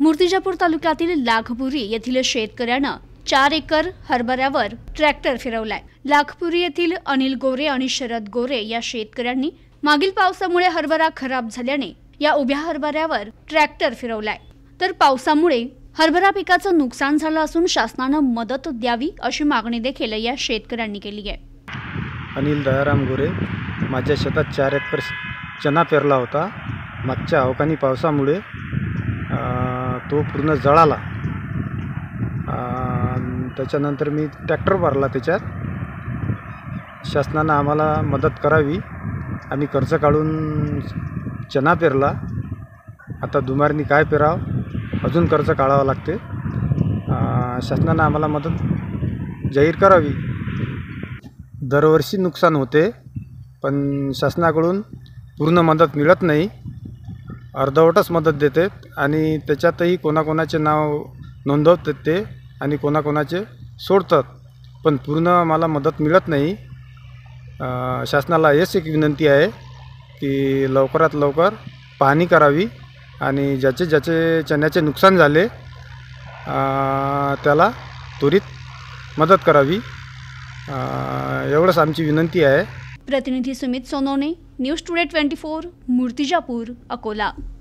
मूर्तिजापूर तालुक्यातील लाखपुरी येथील शेतकऱ्यानं 4 एकर हरभऱ्यावर ट्रॅक्टर फिरवलाय। लाखपुरी येथील अनिल गोरे आणि शरद गोरे या शेतकऱ्यांनी मागील पावसामुळे हरभरा खराब झाल्याने या उभ्या हरभऱ्यावर ट्रॅक्टर फिरवलाय। तर पावसामुळे हरभरा पिकाचं नुकसान झालं असून शासनानं मदत द्यावी अशी मागणी देखील या शेतकऱ्यांनी केली आहे। अनिल दयाराम गोरे, माझ्या शेतात 4 एकर चना पेरला होता। मागच्या अवकाळी पावसामुळे तो पूर्ण जळाला। त्याच्यानंतर मी ट्रॅक्टर भरला त्याच्यात। शासनानं आम्हाला मदत करावी। आम्ही कर्ज काढून चना पेरला, आता दुमारनी काय पेराव, अजून कर्ज काढावं लागते। शासनानं आम्हाला मदत जाहीर करावी। दरवर्षी नुकसान होते, पण शासनाकडून पूर्ण मदत मिळत नाही, अर्धवटच मदत देते आणि त्याच्यातही कोणाकोणाचे नाव नोंदवतात ते आणि कोणाकोणाचे सोडतात, पण पूर्ण मला मदत मिळत नाही। शासनाला हेच एक विनंती आहे की लवकरात लवकर पाहणी करावी आणि ज्याचे चण्याचे नुकसान झाले त्याला त्वरित मदत करावी, एवढंच आमची विनंती आहे। प्रतिनिधी सुमित सोनोने, न्यूज टुडे 24, मूर्तिजापूर, अकोला।